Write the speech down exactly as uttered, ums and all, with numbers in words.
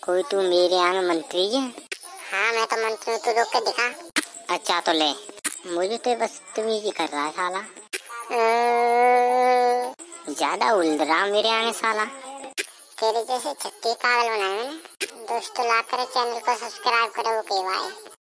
कोई तू मेरे यहाँ में मंत्री है? हाँ मैं तो मंत्री हूँ, तू रोक के दिखा। अच्छा तो ले, मुझे तो बस तुम्ही ही कर रहा है साला। ज्यादा उलझ रहा मेरे आने साला। तेरे जैसे छत्ती पागल बनाए मैंने। दोस्तों लाइक करें, चैनल को सब्सक्राइब करो, ओके बाय।